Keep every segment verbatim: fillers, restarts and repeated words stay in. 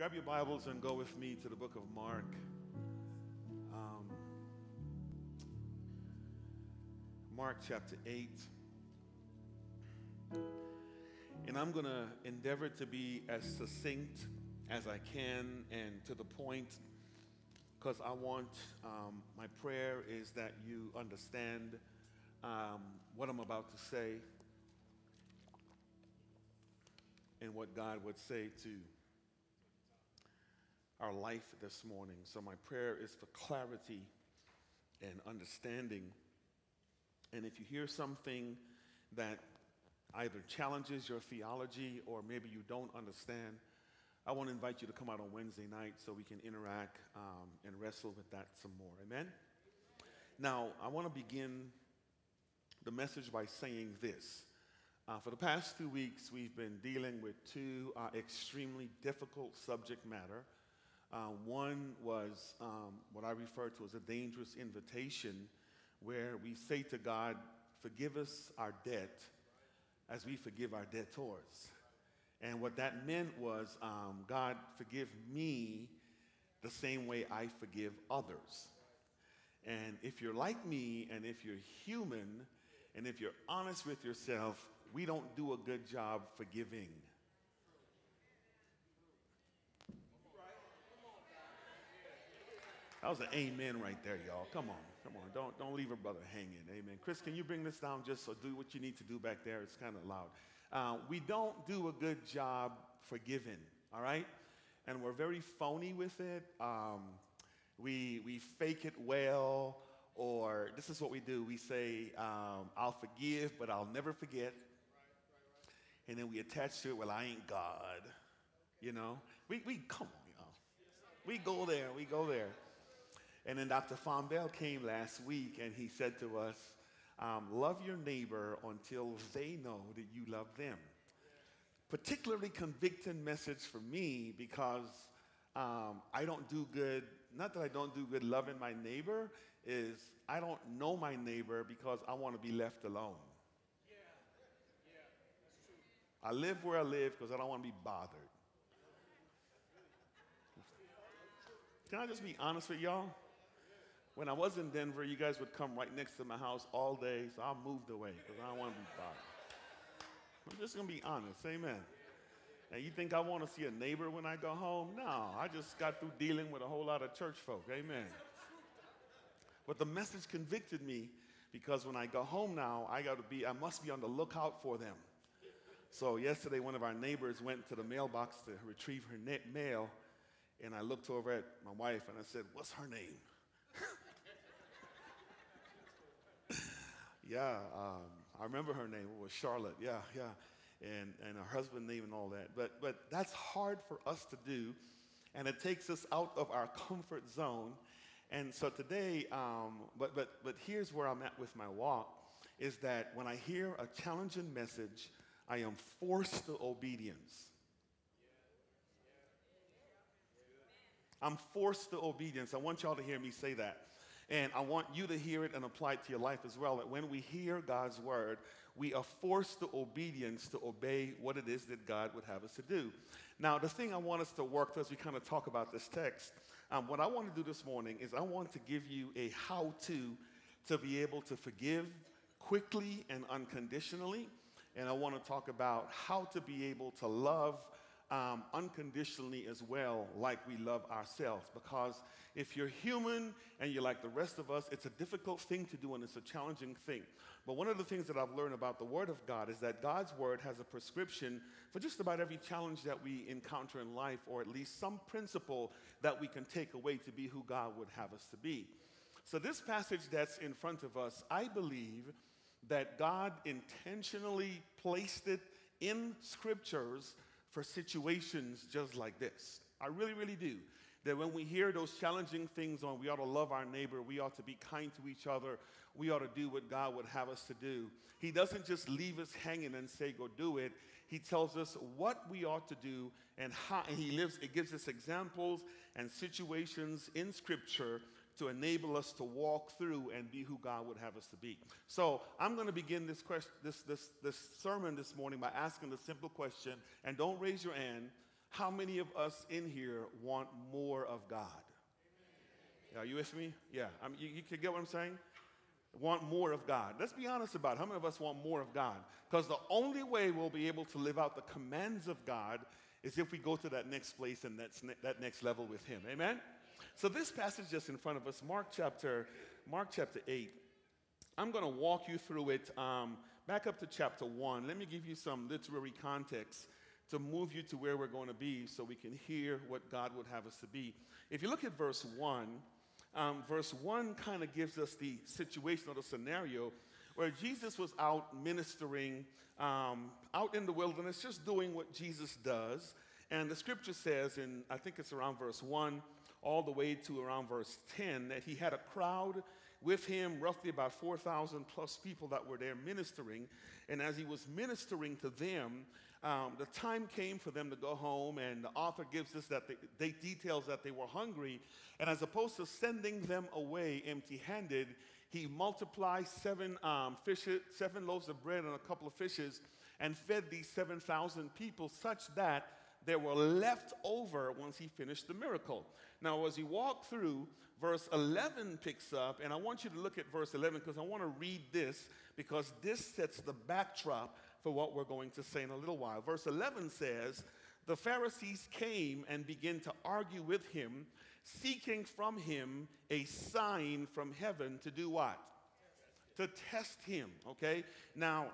Grab your Bibles and go with me to the book of Mark. Um, Mark chapter eight. And I'm going to endeavor to be as succinct as I can and to the point, because I want, um, my prayer is that you understand um, what I'm about to say and what God would say to our life this morning. So my prayer is for clarity and understanding. And if you hear something that either challenges your theology or maybe you don't understand, I want to invite you to come out on Wednesday night so we can interact um, and wrestle with that some more. Amen? Now, I want to begin the message by saying this. Uh, for the past two weeks, we've been dealing with two uh, extremely difficult subject matter. Uh, one was um, what I refer to as a dangerous invitation, where we say to God, forgive us our debt as we forgive our debtors. And what that meant was, um, God, forgive me the same way I forgive others. And if you're like me, and if you're human, and if you're honest with yourself, we don't do a good job forgiving. That was an amen right there, y'all. Come on, come on. Don't, don't leave a brother hanging. Amen. Chris, can you bring this down just so do what you need to do back there? It's kind of loud. Uh, we don't do a good job forgiving, all right? And we're very phony with it. Um, we, we fake it well, or this is what we do. We say, um, I'll forgive, but I'll never forget. And then we attach to it, well, I ain't God. You know? We, we come on, y'all. We go there, we go there. And then Doctor Fombell came last week, and he said to us, um, love your neighbor until they know that you love them. Particularly convicting message for me, because um, I don't do good, not that I don't do good loving my neighbor, is I don't know my neighbor because I want to be left alone. Yeah. Yeah, that's true. I live where I live because I don't want to be bothered. Can I just be honest with y'all? When I was in Denver, you guys would come right next to my house all day, so I moved away because I don't want to be bothered. I'm just going to be honest, amen. And you think I want to see a neighbor when I go home? No, I just got through dealing with a whole lot of church folk, amen. But the message convicted me, because when I go home now, I got to be, I must be on the lookout for them. So yesterday, one of our neighbors went to the mailbox to retrieve her mail, and I looked over at my wife and I said, what's her name? Yeah, um, I remember her name. It was Charlotte. Yeah, yeah. And, and her husband's name and all that. But, but that's hard for us to do, and it takes us out of our comfort zone. And so today, um, but, but, but here's where I'm at with my walk, is that when I hear a challenging message, I am forced to obedience. I'm forced to obedience. I want y'all to hear me say that. And I want you to hear it and apply it to your life as well. That when we hear God's word, we are forced to obedience to obey what it is that God would have us to do. Now, the thing I want us to work through as we kind of talk about this text, um, what I want to do this morning is I want to give you a how-to to be able to forgive quickly and unconditionally. And I want to talk about how to be able to love Um, unconditionally as well, like we love ourselves. Because if you're human and you're like the rest of us, it's a difficult thing to do and it's a challenging thing. But one of the things that I've learned about the Word of God is that God's Word has a prescription for just about every challenge that we encounter in life, or at least some principle that we can take away to be who God would have us to be. So this passage that's in front of us, I believe that God intentionally placed it in scriptures for situations just like this. I really, really do. That when we hear those challenging things on, we ought to love our neighbor, we ought to be kind to each other, we ought to do what God would have us to do. He doesn't just leave us hanging and say, go do it. He tells us what we ought to do and how, and he lives, it gives us examples and situations in Scripture to enable us to walk through and be who God would have us to be. So I'm going to begin this, question, this, this, this sermon this morning by asking the simple question, and don't raise your hand, How many of us in here want more of God? Are you with me? Yeah, I mean, you, you can get what I'm saying? Want more of God. Let's be honest about it. How many of us want more of God? Because the only way we'll be able to live out the commands of God is if we go to that next place and that's ne- that next level with Him. Amen? So this passage just in front of us, Mark chapter, Mark chapter eight, I'm going to walk you through it. Um, back up to chapter one. Let me give you some literary context to move you to where we're going to be so we can hear what God would have us to be. If you look at verse one, um, verse one kind of gives us the situation or the scenario where Jesus was out ministering um, out in the wilderness, just doing what Jesus does. And the scripture says, in I think it's around verse one, all the way to around verse ten, that he had a crowd with him, roughly about four thousand plus people that were there ministering. And as he was ministering to them, um, the time came for them to go home, and the author gives us that they, they details that they were hungry. And as opposed to sending them away empty-handed, he multiplied seven um, fishes, seven loaves of bread and a couple of fishes, and fed these seven thousand people, such that there were left over once he finished the miracle. Now, as he walked through, verse eleven picks up, and I want you to look at verse eleven because I want to read this because this sets the backdrop for what we're going to say in a little while. Verse eleven says, the Pharisees came and began to argue with him, seeking from him a sign from heaven to do what? To test him, okay? Now,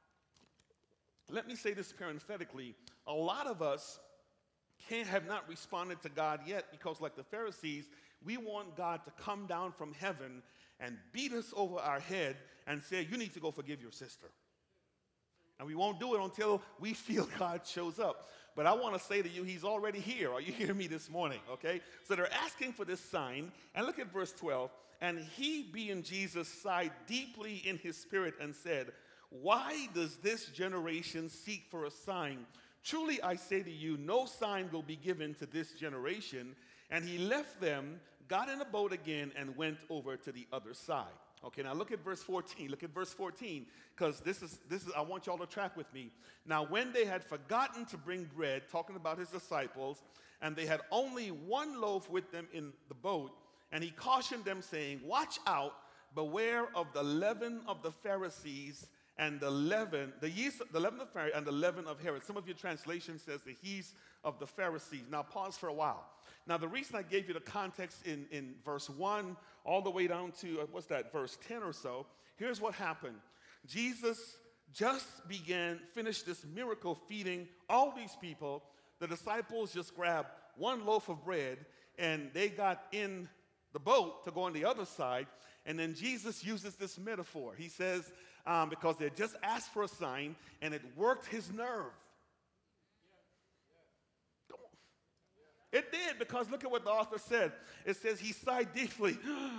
let me say this parenthetically. A lot of us can't have not responded to God yet because, like the Pharisees, we want God to come down from heaven and beat us over our head and say, you need to go forgive your sister. And we won't do it until we feel God shows up. But I want to say to you, he's already here. Are you hearing me this morning? Okay? So they're asking for this sign. And look at verse twelve. And he, being Jesus, sighed deeply in his spirit and said, why does this generation seek for a sign? Truly I say to you, no sign will be given to this generation. And he left them, got in a boat again, and went over to the other side. Okay, now look at verse fourteen. Look at verse fourteen, because this is, this is, I want y'all to track with me. Now, when they had forgotten to bring bread, talking about his disciples, and they had only one loaf with them in the boat, and he cautioned them, saying, watch out, beware of the leaven of the Pharisees and the leaven, the yeast, the leaven of the Pharisees and the leaven of Herod. Some of your translation says the yeast of the Pharisees. Now, pause for a while. Now, the reason I gave you the context in, in verse one all the way down to, uh, what's that, verse ten or so, here's what happened. Jesus just began, finished this miracle feeding all these people. The disciples just grabbed one loaf of bread, and they got in the boat to go on the other side. And then Jesus uses this metaphor. He says, um, because they just asked for a sign, and it worked his nerve. It did, because look at what the author said. It says he sighed deeply.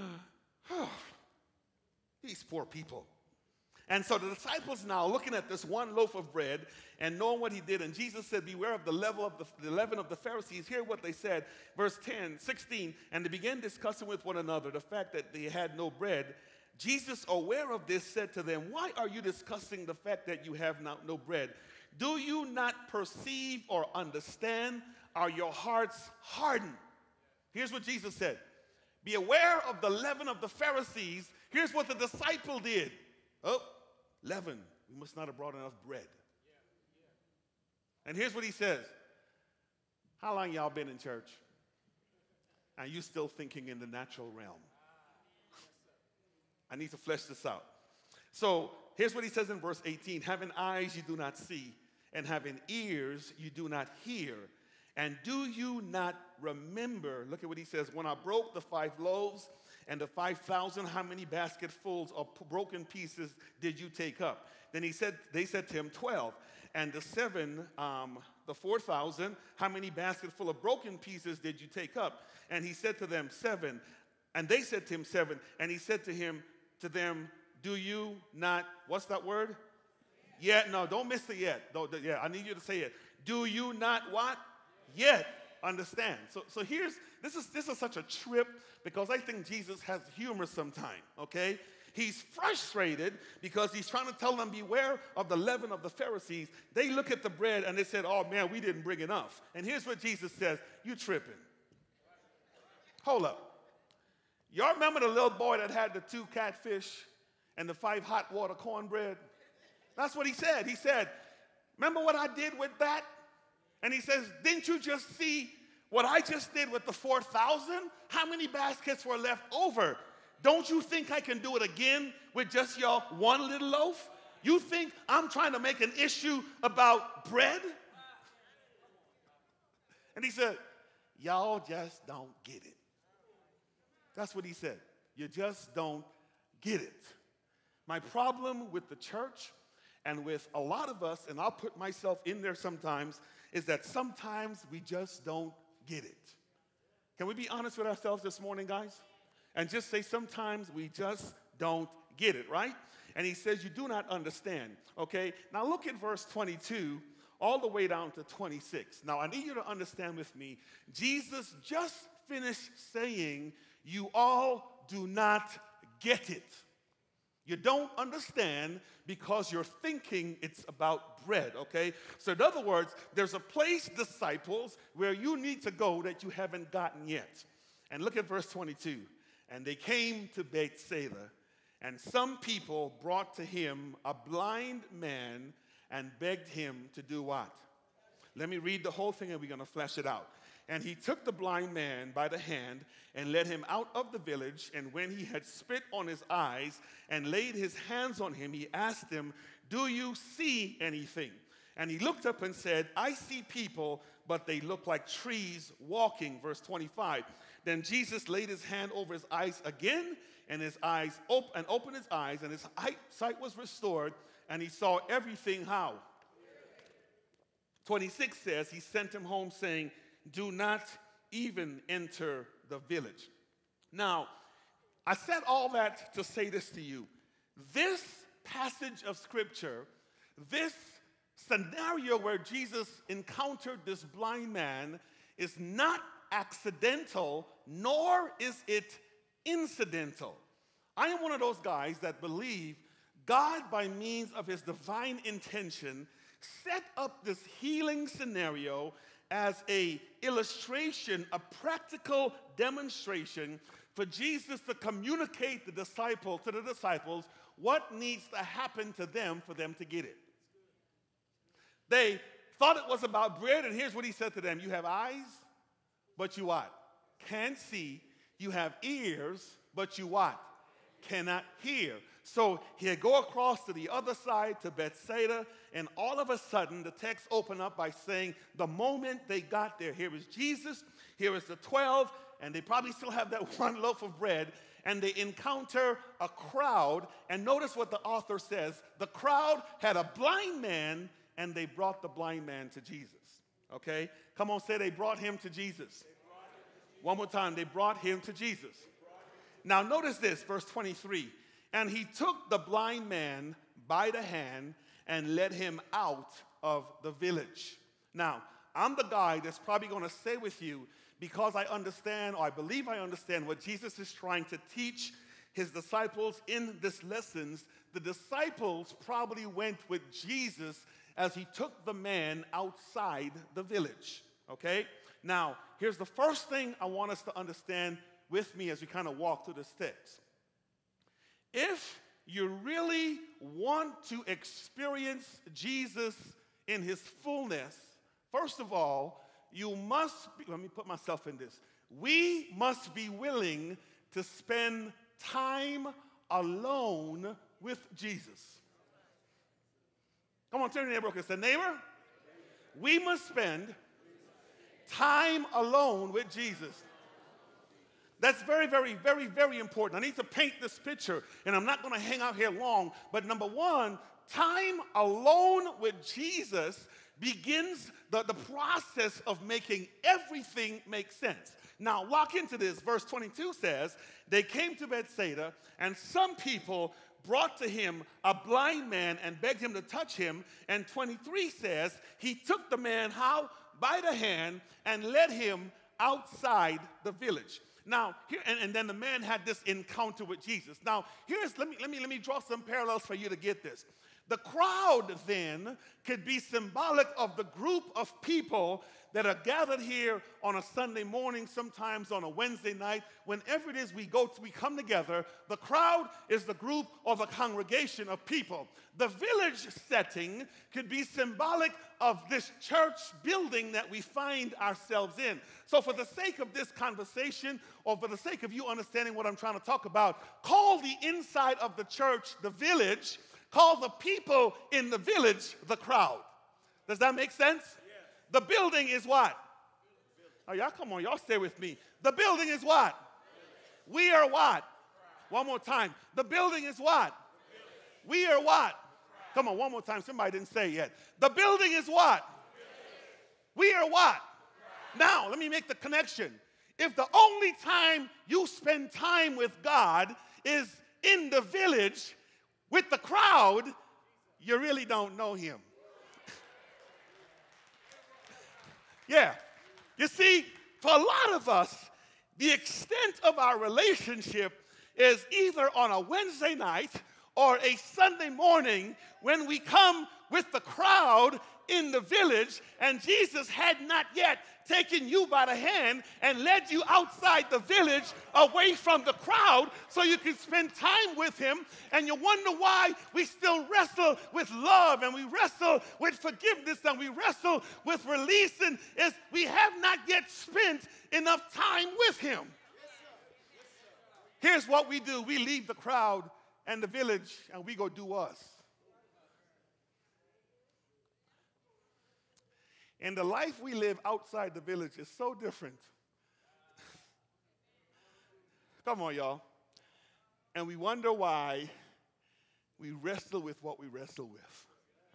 These poor people. And so the disciples now looking at this one loaf of bread and knowing what he did. And Jesus said, beware of the leaven of the, the leaven of the Pharisees. Hear what they said. Verse ten, sixteen. And they began discussing with one another the fact that they had no bread. Jesus, aware of this, said to them, why are you discussing the fact that you have not, no bread? Do you not perceive or understand? Are your hearts hardened? Here's what Jesus said. Be aware of the leaven of the Pharisees. Here's what the disciple did. Oh, leaven. We must not have brought enough bread. And here's what he says. How long y'all been in church? And you still thinking in the natural realm? I need to flesh this out. So here's what he says in verse eighteen. Having eyes you do not see, and having ears you do not hear. And do you not remember, look at what he says, when I broke the five loaves and the five thousand, how many basketfuls of broken pieces did you take up? Then he said, they said to him, twelve. And the seven, um, the four thousand, how many basketful of broken pieces did you take up? And he said to them, seven. And they said to him, seven. And he said to him, to them, do you not, what's that word? Yet, no, don't miss the yet. Don't, yeah, I need you to say it. Do you not what? Yet understand. So, so here's, this is, this is such a trip because I think Jesus has humor sometime, okay? He's frustrated because he's trying to tell them, beware of the leaven of the Pharisees. They look at the bread and they said, oh man, we didn't bring enough. And here's what Jesus says, you tripping. Hold up. Y'all remember the little boy that had the two catfish and the five hot water cornbread? That's what he said. He said, remember what I did with that? And he says, didn't you just see what I just did with the four thousand? How many baskets were left over? Don't you think I can do it again with just your one little loaf? You think I'm trying to make an issue about bread? And he said, y'all just don't get it. That's what he said. You just don't get it. My problem with the church and with a lot of us, and I'll put myself in there sometimes, is that sometimes we just don't get it. Can we be honest with ourselves this morning, guys? And just say sometimes we just don't get it, right? And he says you do not understand, okay? Now look at verse twenty-two all the way down to twenty-six. Now I need you to understand with me, Jesus just finished saying, you all do not get it. You don't understand because you're thinking it's about bread, okay? So in other words, there's a place, disciples, where you need to go that you haven't gotten yet. And look at verse twenty-two. And they came to Bethsaida, and some people brought to him a blind man and begged him to do what? Let me read the whole thing and we're going to flesh it out. And he took the blind man by the hand and led him out of the village. And when he had spit on his eyes and laid his hands on him, he asked him, do you see anything? And he looked up and said, I see people, but they look like trees walking. Verse twenty-five. Then Jesus laid his hand over his eyes again, and his eyes op- and opened his eyes, and his sight was restored, and he saw everything how? twenty-six says, he sent him home saying, do not even enter the village. Now, I said all that to say this to you. This passage of Scripture, this scenario where Jesus encountered this blind man is not accidental, nor is it incidental. I am one of those guys that believe God, by means of his divine intention, set up this healing scenario as an illustration, a practical demonstration for Jesus to communicate the disciple to the disciples what needs to happen to them for them to get it. They thought it was about bread, and here's what he said to them. You have eyes, but you what? Can't see. You have ears, but you what? Cannot hear. So he'll go across to the other side, to Bethsaida, and all of a sudden the text opened up by saying the moment they got there, here is Jesus, here is the twelve, and they probably still have that one loaf of bread, and they encounter a crowd, and notice what the author says. The crowd had a blind man, and they brought the blind man to Jesus. Okay? Come on, say they brought him to Jesus. One more time, they brought him to Jesus. Now notice this, verse twenty-three. And he took the blind man by the hand and led him out of the village. Now, I'm the guy that's probably going to say with you, because I understand, or I believe I understand what Jesus is trying to teach his disciples in this lessons, the disciples probably went with Jesus as he took the man outside the village, okay? Now, here's the first thing I want us to understand with me as we kind of walk through this text. If you really want to experience Jesus in his fullness, first of all, you must be, let me put myself in this. We must be willing to spend time alone with Jesus. Come on, turn to your neighbor and say, neighbor, we must spend time alone with Jesus. That's very, very, very, very important. I need to paint this picture, and I'm not going to hang out here long, but number one, time alone with Jesus begins the, the process of making everything make sense. Now, lock into this. Verse twenty-two says, they came to Bethsaida, and some people brought to him a blind man and begged him to touch him. And twenty-three says, he took the man, how? By the hand, and led him outside the village. Now, here, and, and then the man had this encounter with Jesus. Now, here's, let me, let me, let me draw some parallels for you to get this. The crowd then could be symbolic of the group of people that are gathered here on a Sunday morning, sometimes on a Wednesday night. Whenever it is we go to, we come together, the crowd is the group or the congregation of people. The village setting could be symbolic of this church building that we find ourselves in. So for the sake of this conversation, or for the sake of you understanding what I'm trying to talk about, call the inside of the church the village. Call the people in the village the crowd. Does that make sense? Yeah. The building is what? Oh, y'all, come on, y'all stay with me. The building is what? We are what? One more time. The building is what? We are what? Come on, one more time. Somebody didn't say it yet. The building is what? We are what? Now, let me make the connection. If the only time you spend time with God is in the village, with the crowd, you really don't know him. Yeah. You see, for a lot of us, the extent of our relationship is either on a Wednesday night or a Sunday morning when we come with the crowd in the village, and Jesus had not yet taken you by the hand and led you outside the village away from the crowd so you can spend time with him. And you wonder why we still wrestle with love, and we wrestle with forgiveness, and we wrestle with releasing, is we have not yet spent enough time with him. Here's what we do. We leave the crowd and the village, and we go do us. And the life we live outside the village is so different. Come on, y'all. And we wonder why we wrestle with what we wrestle with.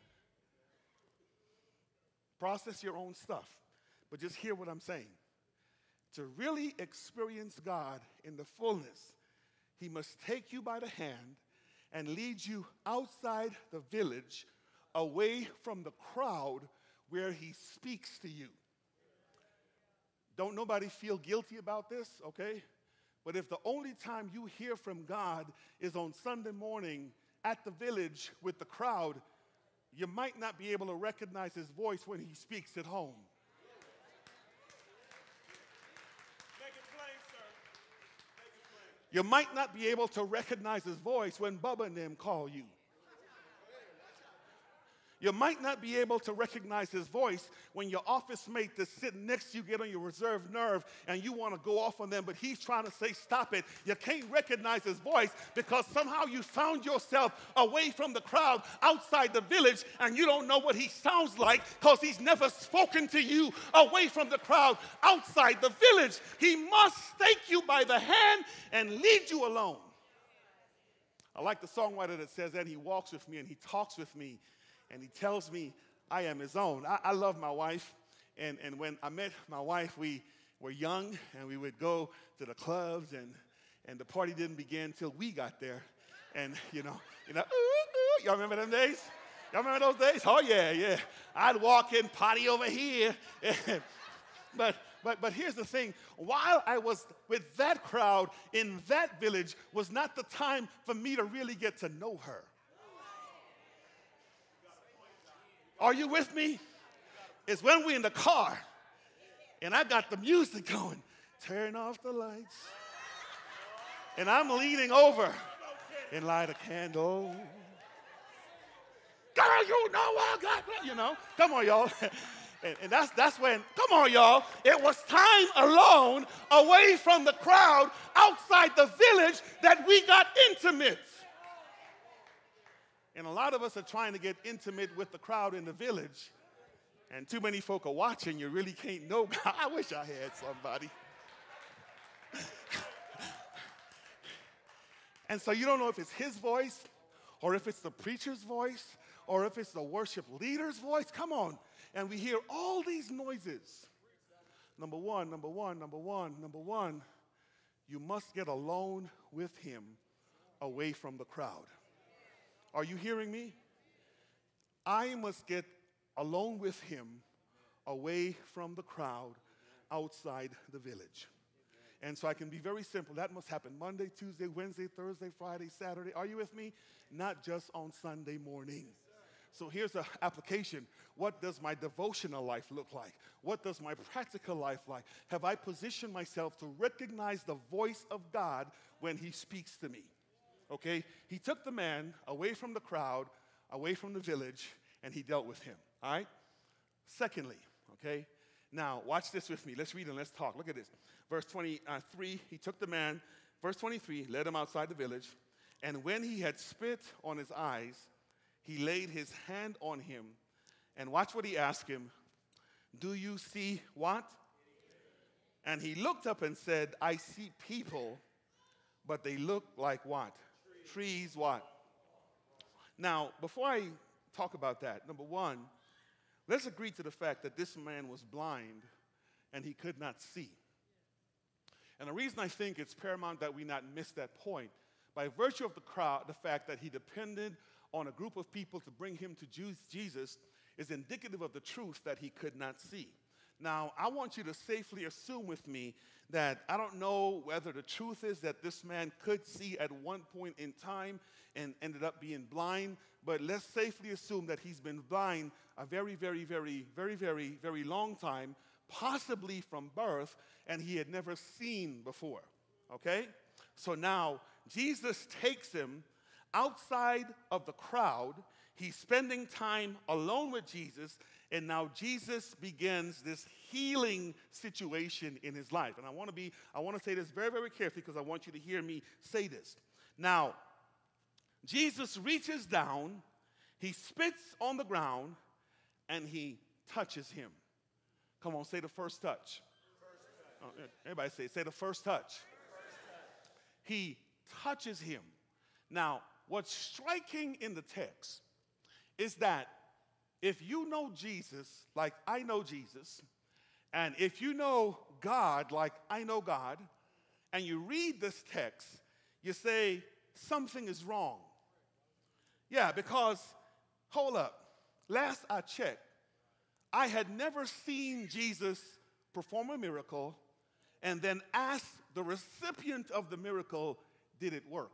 Process your own stuff, but just hear what I'm saying. To really experience God in the fullness, he must take you by the hand and lead you outside the village, away from the crowd, where he speaks to you. Don't nobody feel guilty about this, okay? But if the only time you hear from God is on Sunday morning at the village with the crowd, you might not be able to recognize his voice when he speaks at home. Make it plain, sir. Make it plain. You might not be able to recognize his voice when Bubba and them call you. You might not be able to recognize his voice when your office mate that's sitting next to you get on your reserve nerve and you want to go off on them, but he's trying to say, stop it. You can't recognize his voice because somehow you found yourself away from the crowd outside the village, and you don't know what he sounds like because he's never spoken to you away from the crowd outside the village. He must take you by the hand and lead you alone. I like the songwriter that says that he walks with me and he talks with me, and he tells me I am his own. I, I love my wife, and, and when I met my wife, we were young, and we would go to the clubs, and, and the party didn't begin until we got there. And, you know, you know, ooh, ooh, y'all remember them days? Y'all remember those days? Oh, yeah, yeah. I'd walk in, potty over here. but, but, but here's the thing. While I was with that crowd in that village was not the time for me to really get to know her. Are you with me? It's when we're in the car and I got the music going. Turn off the lights. And I'm leaning over and light a candle. Girl, you know I got, you know. Come on, y'all. And, and that's, that's when, come on, y'all. It was time alone, away from the crowd, outside the village, that we got intimate. And a lot of us are trying to get intimate with the crowd in the village. And too many folk are watching. You really can't know. I wish I had somebody. And so you don't know if it's his voice, or if it's the preacher's voice, or if it's the worship leader's voice. Come on. And we hear all these noises. Number one, number one, number one, number one, you must get alone with him, away from the crowd. Are you hearing me? I must get alone with him, away from the crowd, outside the village. And so I can be very simple. That must happen Monday, Tuesday, Wednesday, Thursday, Friday, Saturday. Are you with me? Not just on Sunday morning. So here's an application. What does my devotional life look like? What does my practical life like? Have I positioned myself to recognize the voice of God when he speaks to me? Okay? He took the man away from the crowd, away from the village, and he dealt with him. All right? Secondly, okay? Now, watch this with me. Let's read and let's talk. Look at this. Verse twenty-three, he took the man. Verse twenty-three, led him outside the village. And when he had spit on his eyes, he laid his hand on him. And watch what he asked him. Do you see what? And he looked up and said, I see people, but they look like what? Trees, Trees what? Now, before I talk about that, number one, let's agree to the fact that this man was blind and he could not see. And the reason I think it's paramount that we not miss that point, by virtue of the crowd, the fact that he depended on a group of people to bring him to Jesus is indicative of the truth that he could not see. Now, I want you to safely assume with me that I don't know whether the truth is that this man could see at one point in time and ended up being blind, but let's safely assume that he's been blind a very, very, very, very, very, very long time, possibly from birth, and he had never seen before, okay? So now, Jesus takes him outside of the crowd. He's spending time alone with Jesus, and now Jesus begins this healing situation in his life. And I want to be, I want to say this very, very carefully because I want you to hear me say this. Now, Jesus reaches down, he spits on the ground, and he touches him. Come on, say the first touch. First touch. Oh, everybody say, say the first touch. First touch. He touches him. Now, what's striking in the text is that if you know Jesus like I know Jesus, and if you know God like I know God, and you read this text, you say, something is wrong. Yeah, because, hold up, last I checked, I had never seen Jesus perform a miracle and then ask the recipient of the miracle, did it work?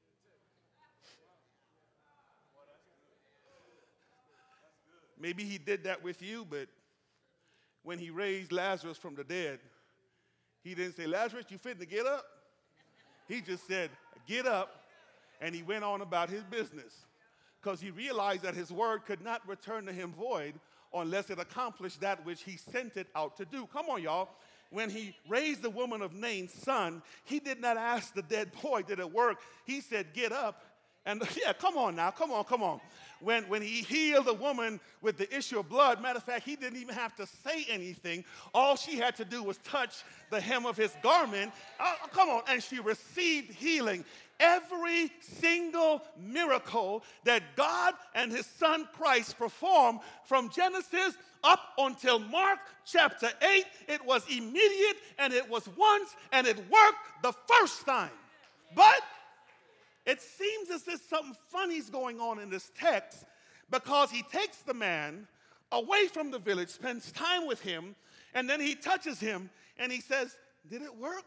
Maybe he did that with you, but when he raised Lazarus from the dead, he didn't say, Lazarus, you fitting to get up? He just said, get up, and he went on about his business because he realized that his word could not return to him void unless it accomplished that which he sent it out to do. Come on, y'all. When he raised the woman of Nain's son, he did not ask the dead boy, did it work? He said, get up. And yeah, come on now, come on, come on. When, when he healed the woman with the issue of blood, matter of fact, he didn't even have to say anything. All she had to do was touch the hem of his garment. Oh, come on, and she received healing. Every single miracle that God and his son Christ performed from Genesis up until Mark chapter eight, it was immediate and it was once and it worked the first time. But it seems as if something funny is going on in this text because he takes the man away from the village, spends time with him, and then he touches him and he says, did it work?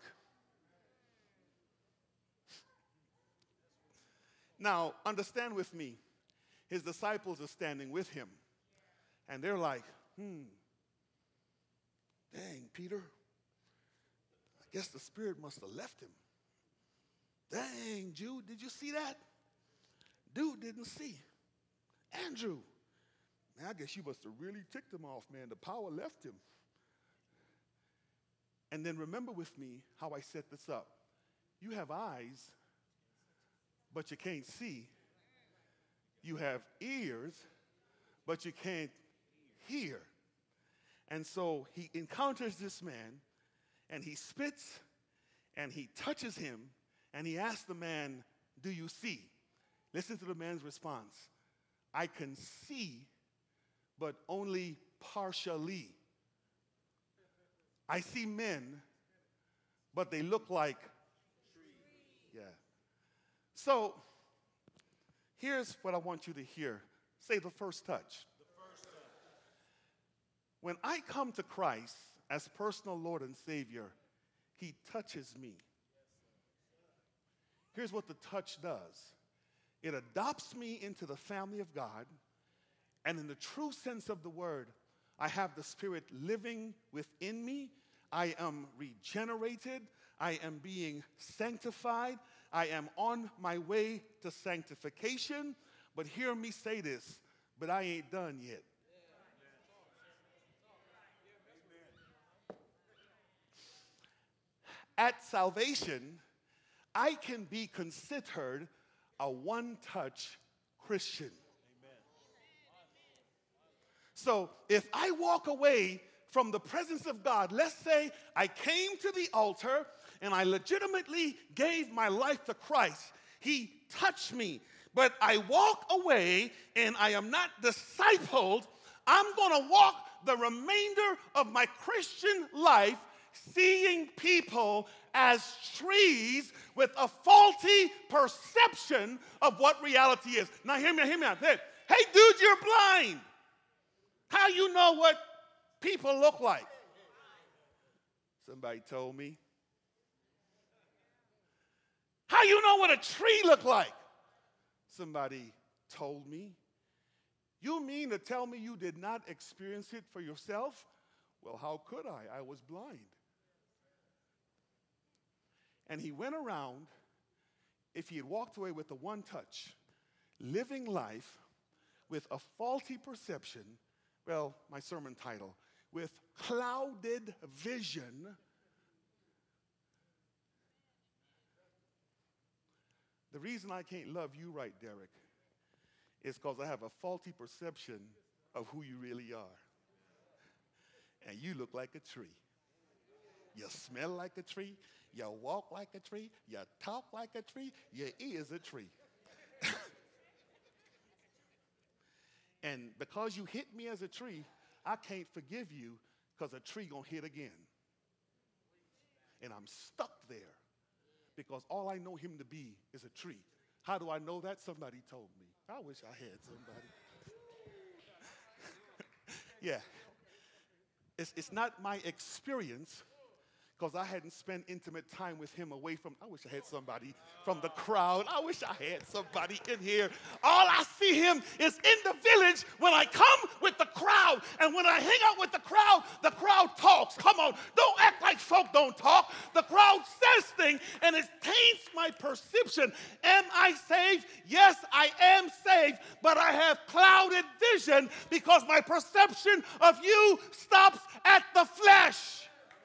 Now, understand with me, his disciples are standing with him, and they're like, hmm, dang, Peter, I guess the spirit must have left him. Dang, Jude, did you see that? Dude didn't see. Andrew, man, I guess you must have really ticked him off, man. The power left him. And then remember with me how I set this up. You have eyes, but you can't see. You have ears, but you can't hear. And so he encounters this man, and he spits, and he touches him, and he asks the man, do you see? Listen to the man's response. I can see, but only partially. I see men, but they look like trees. Yeah. So, here's what I want you to hear. Say the first touch. The first touch. When I come to Christ as personal Lord and Savior, He touches me. Here's what the touch does. It adopts me into the family of God, and in the true sense of the word, I have the Spirit living within me. I am regenerated. I am being sanctified. I am on my way to sanctification. But hear me say this, but I ain't done yet. At salvation, I can be considered a one-touch Christian. So if I walk away from the presence of God, let's say I came to the altar and I legitimately gave my life to Christ. He touched me, but I walk away and I am not discipled. I'm going to walk the remainder of my Christian life seeing people as trees with a faulty perception of what reality is. Now hear me, hear me out. Hey, hey dude, you're blind. How you know what people look like? Somebody told me. How you know what a tree look like? Somebody told me. You mean to tell me you did not experience it for yourself? Well, how could I? I was blind. And he went around, if he had walked away with the one touch, living life with a faulty perception, well, my sermon title, with clouded vision. The reason I can't love you right, Derek, is because I have a faulty perception of who you really are. And you look like a tree. You smell like a tree. You walk like a tree. You talk like a tree. Your ears a tree. And because you hit me as a tree, I can't forgive you because a tree gonna hit again. And I'm stuck there because all I know him to be is a tree. How do I know that? Somebody told me. I wish I had somebody. Yeah. It's, it's not my experience because I hadn't spent intimate time with him away from, I wish I had somebody from the crowd. I wish I had somebody in here. All I see him is in the village when I come with the crowd. And when I hang out with the crowd, the crowd talks. Come on, don't act like folk don't talk. The crowd says things and it taints my perception. Am I saved? Yes, I am saved, but I have clouded vision because my perception of you stops at the flesh.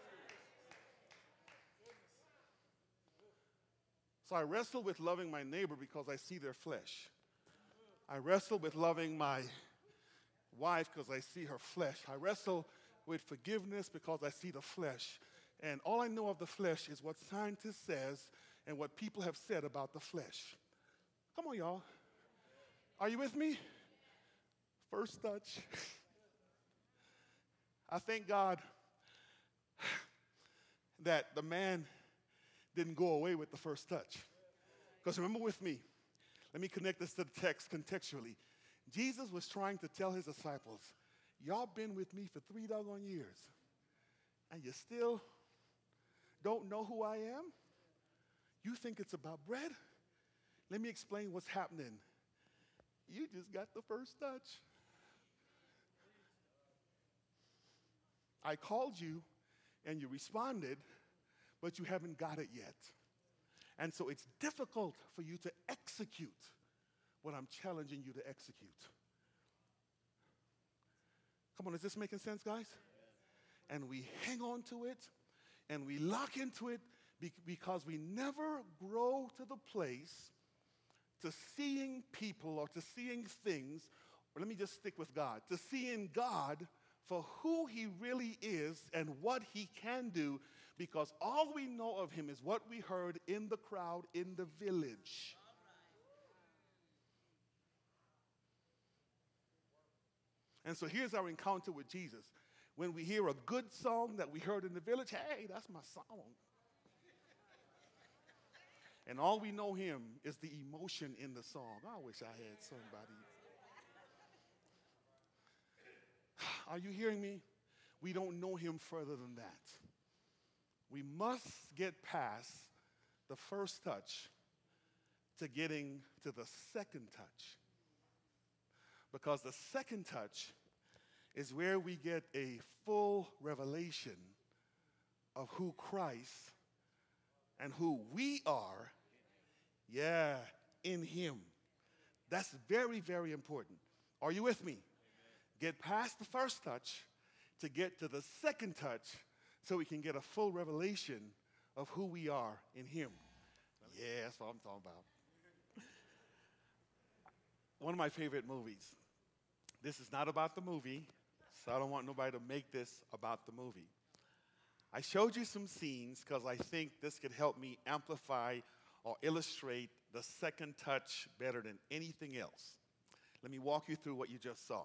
So I wrestle with loving my neighbor because I see their flesh. I wrestle with loving my wife because I see her flesh. I wrestle with forgiveness because I see the flesh. And all I know of the flesh is what scientists says and what people have said about the flesh. Come on, y'all. Are you with me? First touch. I thank God that the man didn't go away with the first touch. Because remember with me, let me connect this to the text contextually. Jesus was trying to tell his disciples, y'all been with me for three doggone years, and you still don't know who I am? You think it's about bread? Let me explain what's happening. You just got the first touch. I called you, and you responded, but you haven't got it yet. And so it's difficult for you to execute what I'm challenging you to execute. Come on, is this making sense, guys? And we hang on to it, and we lock into it be- because we never grow to the place to seeing people or to seeing things, or let me just stick with God, to seeing God for who he really is and what he can do, because all we know of him is what we heard in the crowd in the village. And so here's our encounter with Jesus. When we hear a good song that we heard in the village, hey, that's my song. And all we know him is the emotion in the song. I wish I had somebody. Are you hearing me? We don't know him further than that. We must get past the first touch to getting to the second touch. Because the second touch is where we get a full revelation of who Christ and who we are, yeah, in him. That's very, very important. Are you with me? Amen. Get past the first touch to get to the second touch so we can get a full revelation of who we are in him. Yeah, that's what I'm talking about. One of my favorite movies. This is not about the movie, so I don't want nobody to make this about the movie. I showed you some scenes because I think this could help me amplify or illustrate the second touch better than anything else. Let me walk you through what you just saw.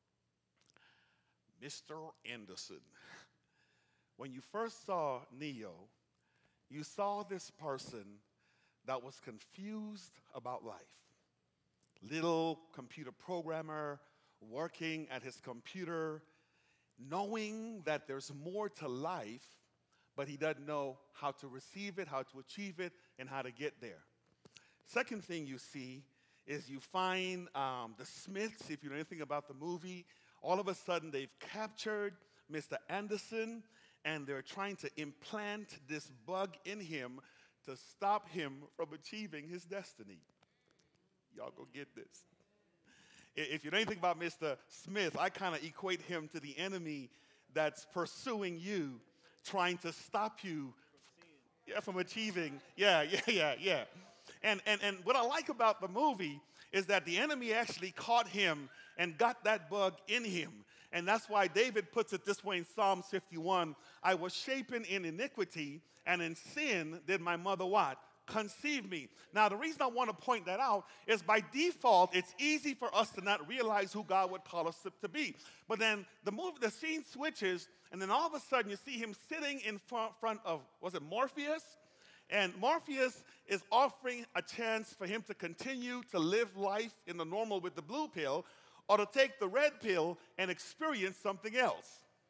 Mister Anderson. When you first saw Neo, you saw this person that was confused about life. Little computer programmer working at his computer, knowing that there's more to life, but he doesn't know how to receive it, how to achieve it, and how to get there. Second thing you see is you find um, the Smiths, if you know anything about the movie, all of a sudden they've captured Mister Anderson, and they're trying to implant this bug in him to stop him from achieving his destiny. Y'all go get this. If you know anything about Mister Smith, I kind of equate him to the enemy that's pursuing you, trying to stop you yeah, from achieving. Yeah, yeah, yeah, yeah. And, and, and what I like about the movie is that the enemy actually caught him and got that bug in him. And that's why David puts it this way in Psalm fifty-one. I was shapen in iniquity, and in sin did my mother what? Conceive me. Now, the reason I want to point that out is by default, it's easy for us to not realize who God would call us to be. But then the movie, the scene switches, and then all of a sudden you see him sitting in front, front of, was it Morpheus? And Morpheus is offering a chance for him to continue to live life in the normal with the blue pill, or to take the red pill and experience something else.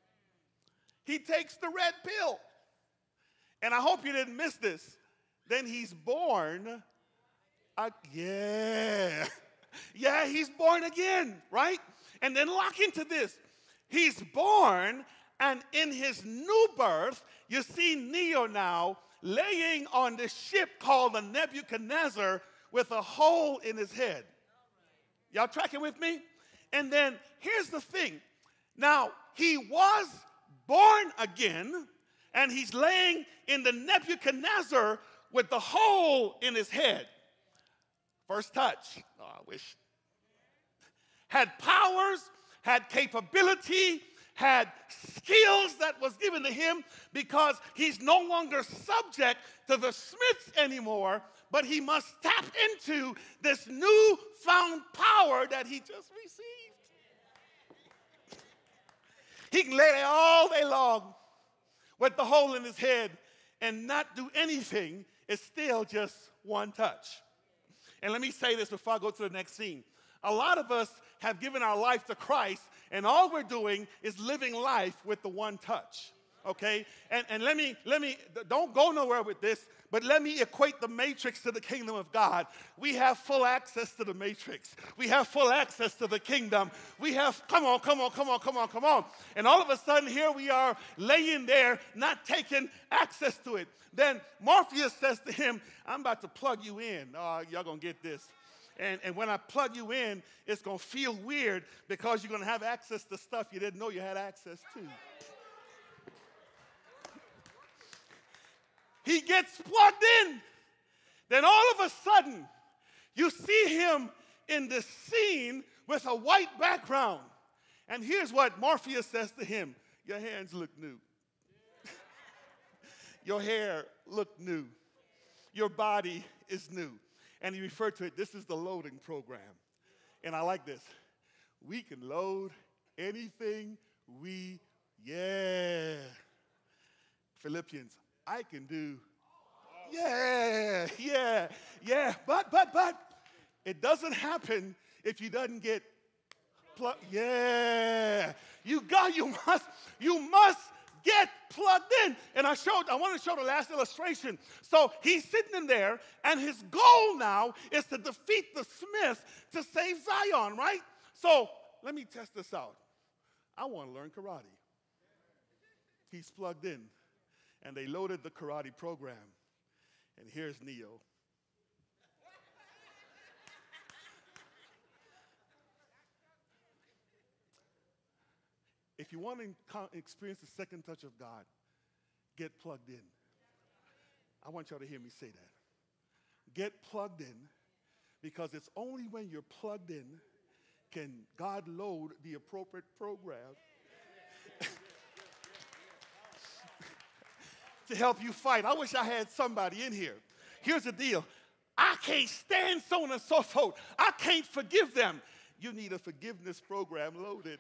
He takes the red pill. And I hope you didn't miss this. Then he's born, uh, yeah, yeah, he's born again, right? And then lock into this. He's born, and in his new birth, you see Neo now laying on the ship called the Nebuchadnezzar with a hole in his head. Y'all tracking with me? And then here's the thing. Now, he was born again, and he's laying in the Nebuchadnezzar with the hole in his head. First touch. Oh, I wish. Had powers, had capability, had skills that was given to him because he's no longer subject to the Smiths anymore, but he must tap into this newfound power that he just received. He can lay there all day long with the hole in his head and not do anything. It's still just one touch. And let me say this before I go to the next scene. A lot of us have given our life to Christ, and all we're doing is living life with the one touch. Okay? And, and let me, let me, don't go nowhere with this, but let me equate the matrix to the kingdom of God. We have full access to the matrix. We have full access to the kingdom. We have, come on, come on, come on, come on, come on. And all of a sudden, here we are laying there, not taking access to it. Then Morpheus says to him, I'm about to plug you in. Oh, y'all gonna get this. And, and when I plug you in, it's gonna feel weird because you're gonna have access to stuff you didn't know you had access to. He gets plugged in. Then all of a sudden, you see him in the scene with a white background. And here's what Morpheus says to him. Your hands look new. Your hair look new. Your body is new. And he referred to it, this is the loading program. And I like this. We can load anything we, yeah. Philippians, I can do, yeah, yeah, yeah. But, but, but, it doesn't happen if you doesn't get plugged. Yeah. You got, you must, you must get plugged in. And I showed, I want to show the last illustration. So he's sitting in there, and his goal now is to defeat the Smiths to save Zion, right? So let me test this out. I want to learn karate. He's plugged in, and they loaded the karate program. And here's Neo. If you want to experience the second touch of God, get plugged in. I want y'all to hear me say that. Get plugged in, because it's only when you're plugged in can God load the appropriate program to help you fight. I wish I had somebody in here. Here's the deal. I can't stand so on and so forth. I can't forgive them. You need a forgiveness program loaded.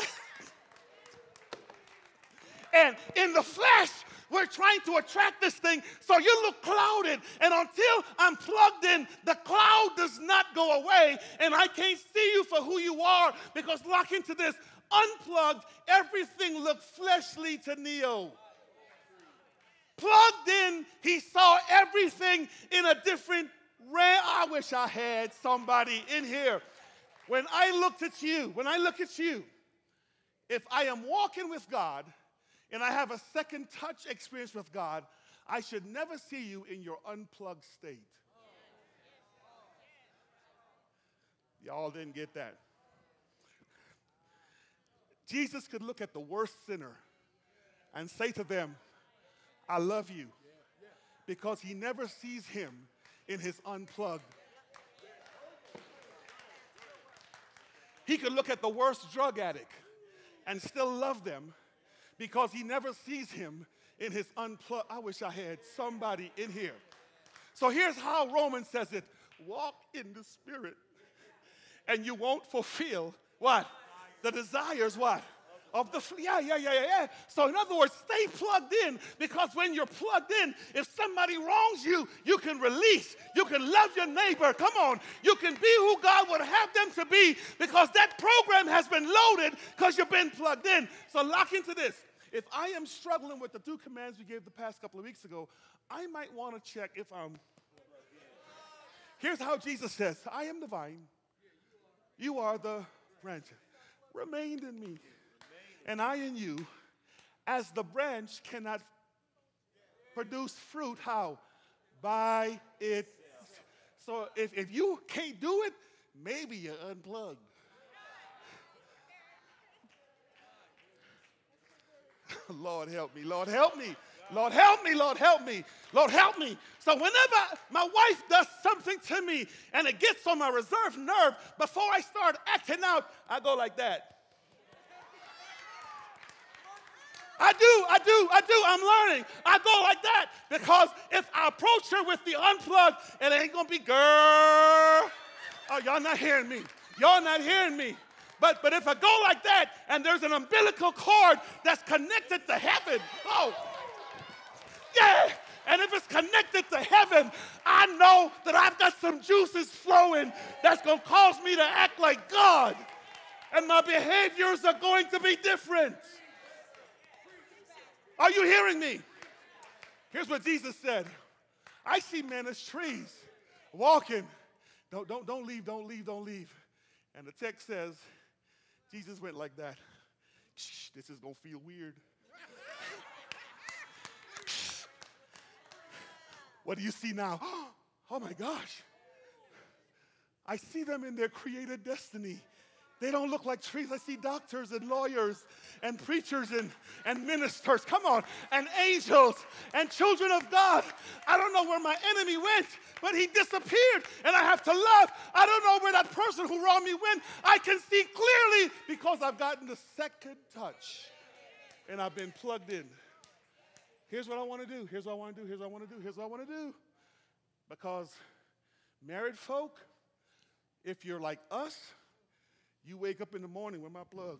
And in the flesh, we're trying to attract this thing so you look clouded. And until I'm plugged in, the cloud does not go away. And I can't see you for who you are, because lock into this. Unplugged, everything looked fleshly to Neo. Plugged in, he saw everything in a different way. I wish I had somebody in here. When I looked at you, when I look at you, if I am walking with God, and I have a second touch experience with God, I should never see you in your unplugged state. Y'all didn't get that. Jesus could look at the worst sinner and say to them, I love you, because he never sees him in his unplugged. He could look at the worst drug addict and still love them, because he never sees him in his unplugged. I wish I had somebody in here. So here's how Romans says it. Walk in the Spirit, and you won't fulfill what? The desires, what? Of the flesh. Yeah, yeah, yeah, yeah, yeah. So in other words, stay plugged in, because when you're plugged in, if somebody wrongs you, you can release. You can love your neighbor. Come on. You can be who God would have them to be, because that program has been loaded because you've been plugged in. So lock into this. If I am struggling with the two commands we gave the past couple of weeks ago, I might want to check if I'm. Here's how Jesus says, I am the vine. You are the branch. Remain in me, and I in you, as the branch cannot produce fruit. How? By it. So if, if you can't do it, maybe you're unplugged. Lord help me, Lord help me, Lord help me, Lord help me, Lord help me. So whenever my wife does something to me and it gets on my reserve nerve, before I start acting out, I go like that. I do, I do, I do, I'm learning. I go like that, because if I approach her with the unplugged, it ain't gonna be girl. Oh, y'all not hearing me. Y'all not hearing me. But, but if I go like that, and there's an umbilical cord that's connected to heaven, oh, yeah, and if it's connected to heaven, I know that I've got some juices flowing that's going to cause me to act like God, and my behaviors are going to be different. Are you hearing me? Here's what Jesus said. I see men as trees walking. Don't, don't, don't leave, don't leave, don't leave. And the text says, Jesus went like that. Shh, this is going to feel weird. What do you see now? Oh my gosh. I see them in their created destiny. They don't look like trees. I see doctors and lawyers and preachers and, and ministers. Come on. And angels and children of God. I don't know where my enemy went, but he disappeared, and I have to love. I don't know where that person who wronged me went. I can see clearly, because I've gotten the second touch, and I've been plugged in. Here's what I want to do. Here's what I want to do. Here's what I want to do. Here's what I want to do. Because married folk, if you're like us, you wake up in the morning with my plug.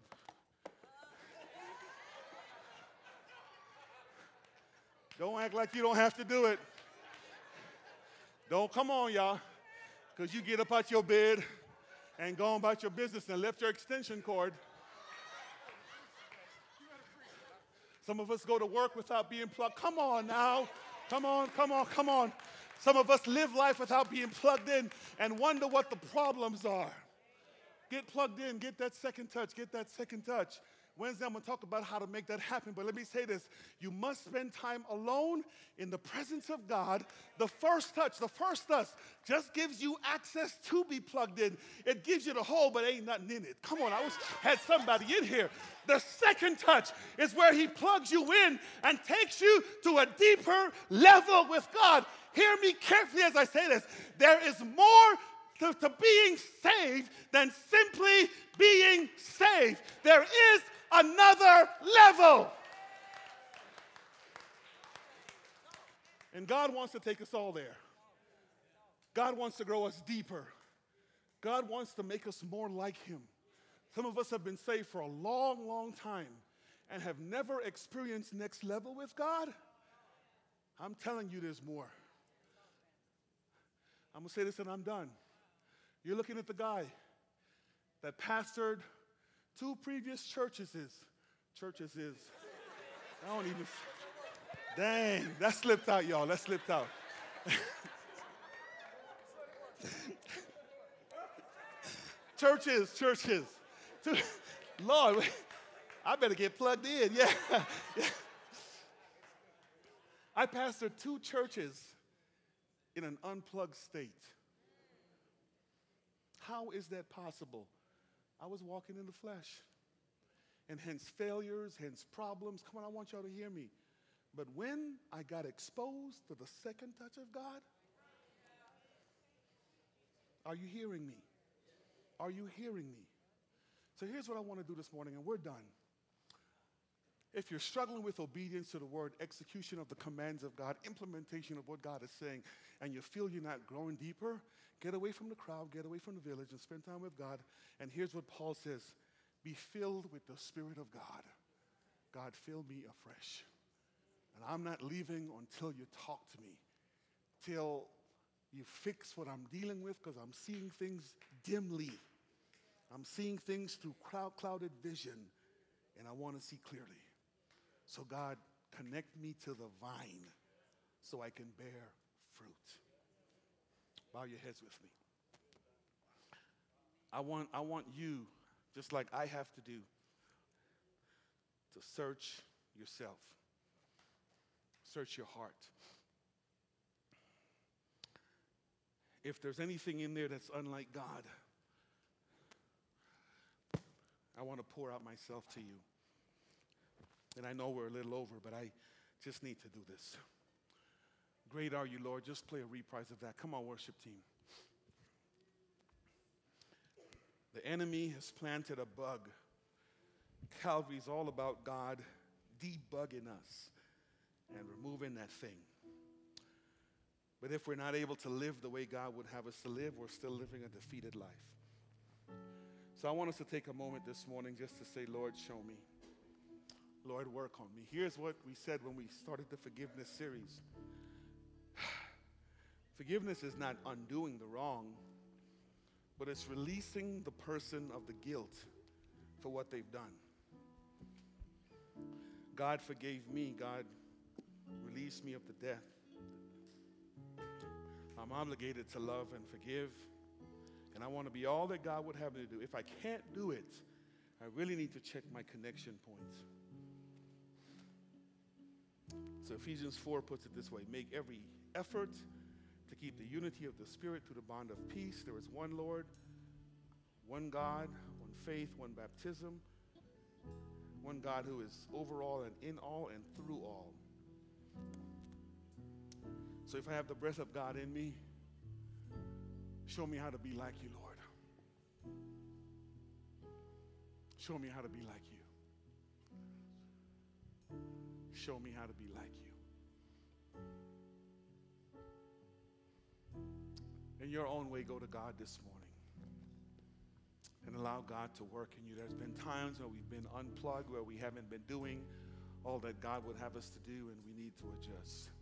Don't act like you don't have to do it. Don't come on, y'all, because you get up out your bed and go on about your business and left your extension cord. Some of us go to work without being plugged. Come on now. Come on, come on, come on. Some of us live life without being plugged in and wonder what the problems are. Get plugged in. Get that second touch. Get that second touch. Wednesday, I'm going to talk about how to make that happen. But let me say this. You must spend time alone in the presence of God. The first touch, the first touch just gives you access to be plugged in. It gives you the hole, but ain't nothing in it. Come on, I wish I had somebody in here. The second touch is where he plugs you in and takes you to a deeper level with God. Hear me carefully as I say this. There is more to, to being saved than simply being saved. There is another level. And God wants to take us all there. God wants to grow us deeper. God wants to make us more like him. Some of us have been saved for a long, long time and have never experienced next level with God. I'm telling you there's more. I'm going to say this and I'm done. You're looking at the guy that pastored two previous churches is. Churches is. I don't even. Dang, that slipped out, y'all. That slipped out. Churches, churches. Lord, I better get plugged in. Yeah. yeah. I pastored two churches in an unplugged state. How is that possible? I was walking in the flesh. And hence failures, hence problems. Come on, I want y'all to hear me. But when I got exposed to the second touch of God, are you hearing me? Are you hearing me? So here's what I want to do this morning, and we're done. If you're struggling with obedience to the word, execution of the commands of God, implementation of what God is saying, and you feel you're not growing deeper, get away from the crowd, get away from the village, and spend time with God. And here's what Paul says. Be filled with the Spirit of God. God, fill me afresh. And I'm not leaving until you talk to me, till you fix what I'm dealing with, because I'm seeing things dimly. I'm seeing things through cloud-clouded vision, and I want to see clearly. So God, connect me to the vine so I can bear fruit. Bow your heads with me. I want, I want you, just like I have to do, to search yourself. Search your heart. If there's anything in there that's unlike God, I want to pour out myself to you. And I know we're a little over, but I just need to do this. Great are you, Lord. Just play a reprise of that. Come on, worship team. The enemy has planted a bug. Calvary's all about God debugging us and removing that thing. But if we're not able to live the way God would have us to live, we're still living a defeated life. So I want us to take a moment this morning just to say, Lord, show me. Lord, work on me. Here's what we said when we started the forgiveness series. Forgiveness is not undoing the wrong, but it's releasing the person of the guilt for what they've done. God forgave me. God released me of the death. I'm obligated to love and forgive, and I want to be all that God would have me to do. If I can't do it, I really need to check my connection points. So Ephesians four puts it this way: make every effort to keep the unity of the Spirit through the bond of peace. There is one Lord, one God, one faith, one baptism, one God who is over all and in all and through all. So if I have the breath of God in me, show me how to be like you, Lord. Show me how to be like you. Show me how to be like you. In your own way, go to God this morning and allow God to work in you. There's been times where we've been unplugged, where we haven't been doing all that God would have us to do, and we need to adjust.